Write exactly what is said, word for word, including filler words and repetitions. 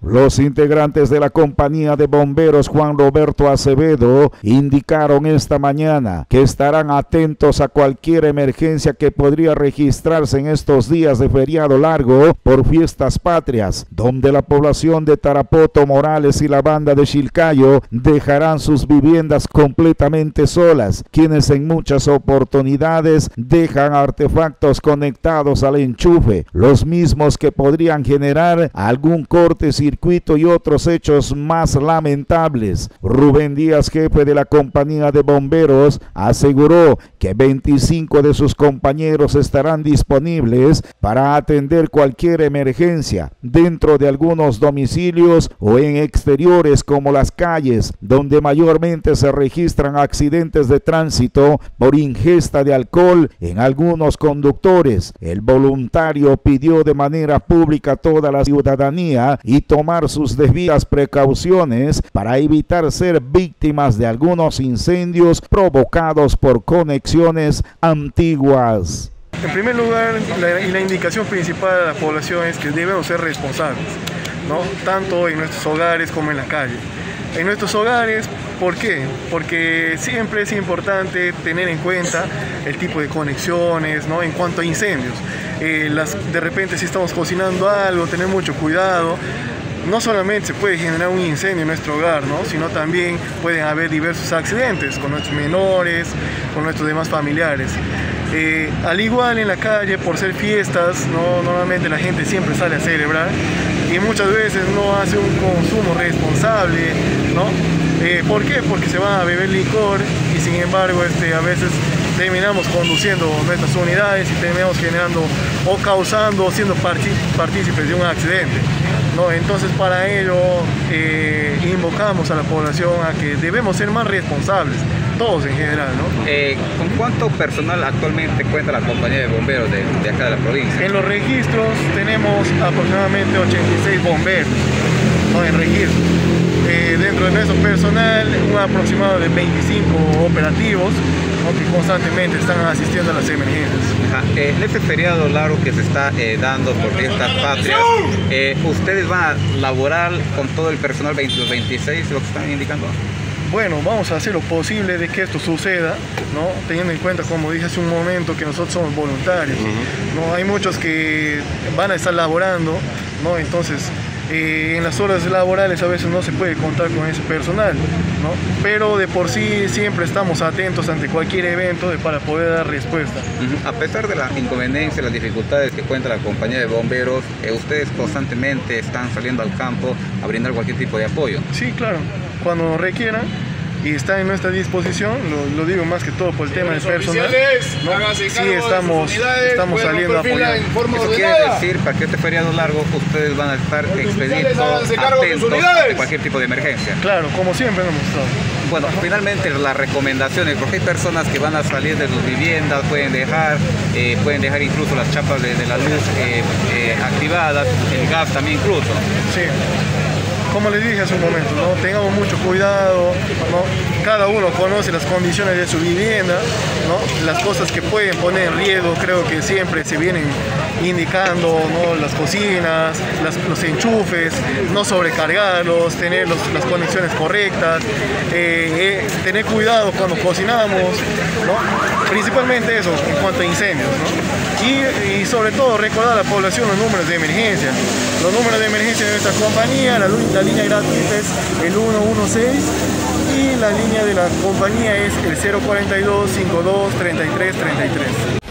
Los integrantes de la compañía de bomberos Juan Roberto Acevedo indicaron esta mañana que estarán atentos a cualquier emergencia que podría registrarse en estos días de feriado largo por fiestas patrias, donde la población de Tarapoto, Morales y la banda de Chilcayo dejarán sus viviendas completamente solas, quienes en muchas oportunidades dejan artefactos conectados al enchufe, los mismos que podrían generar algún corte circuito y otros hechos más lamentables. Rubén Díaz, jefe de la compañía de bomberos, aseguró que veinticinco de sus compañeros estarán disponibles para atender cualquier emergencia dentro de algunos domicilios o en exteriores como las calles, donde mayormente se registran accidentes de tránsito por ingesta de alcohol en algunos conductores. El voluntario pidió de manera pública a toda la ciudadanía y tomar sus debidas precauciones para evitar ser víctimas de algunos incendios provocados por conexiones antiguas. En primer lugar, la, y la indicación principal de la población es que debemos ser responsables, ¿no? Tanto en nuestros hogares como en la calle. En nuestros hogares, ¿por qué? Porque siempre es importante tener en cuenta el tipo de conexiones, ¿no? En cuanto a incendios, eh, las, de repente si estamos cocinando algo, tener mucho cuidado. No solamente se puede generar un incendio en nuestro hogar, ¿no? Sino también pueden haber diversos accidentes con nuestros menores, con nuestros demás familiares. Eh, al igual en la calle, por ser fiestas, ¿no? Normalmente la gente siempre sale a celebrar y muchas veces no hace un consumo responsable, ¿no? Eh, ¿Por qué? Porque se va a beber licor y sin embargo este, a veces terminamos conduciendo nuestras unidades y terminamos generando o causando o siendo partícipes de un accidente, ¿no? Entonces para ello eh, invocamos a la población a que debemos ser más responsables, todos en general, ¿no? Eh, ¿Con cuánto personal actualmente cuenta la compañía de bomberos de, de acá de la provincia? En los registros tenemos aproximadamente ochenta y seis bomberos, ¿no? En registro. Eh, dentro de nuestro personal, un aproximado de veinticinco operativos, ¿no? Que constantemente están asistiendo a las emergencias. Ajá. Eh, en este feriado largo que se está eh, dando por fiestas patrias, eh, ¿ustedes van a laborar con todo el personal los veintiséis, lo que están indicando? Bueno, vamos a hacer lo posible de que esto suceda, ¿no? Teniendo en cuenta, como dije hace un momento, que nosotros somos voluntarios, uh-huh. ¿no? Hay muchos que van a estar laborando, ¿no? Entonces, eh, en las horas laborales a veces no se puede contar con ese personal, ¿no? Pero de por sí siempre estamos atentos ante cualquier evento de, para poder dar respuesta. Uh-huh. A pesar de la inconveniencia, las dificultades que cuenta la compañía de bomberos, eh, ustedes constantemente están saliendo al campo a brindar cualquier tipo de apoyo. Sí, claro, cuando nos requieran y está en nuestra disposición, lo, lo digo más que todo por el tema del personal, ¿no? Sí, estamos, estamos saliendo a apoyar. Eso quiere decir, para que este feriado largo ustedes van a estar expeditos, atentos a cualquier tipo de emergencia. Claro, como siempre hemos estado. Bueno, finalmente las recomendaciones, porque hay personas que van a salir de sus viviendas, pueden dejar, eh, pueden dejar incluso las chapas de, de la luz eh, eh, activadas, el gas también incluso. Sí. Como les dije hace un momento, ¿no? Tengamos mucho cuidado, ¿no? Cada uno conoce las condiciones de su vivienda, ¿no? Las cosas que pueden poner en riesgo, creo que siempre se vienen indicando, ¿no? Las cocinas, las, los enchufes, no sobrecargarlos, tener los, las conexiones correctas, eh, eh, tener cuidado cuando cocinamos, ¿no? Principalmente eso en cuanto a incendios, ¿no? y, y sobre todo recordar a la población los números de emergencia, los números de emergencia de nuestra compañía. La, la línea gratuita es el uno uno seis y la línea de la compañía es el cero cuarenta y dos, cincuenta y dos, treinta y tres, treinta y tres.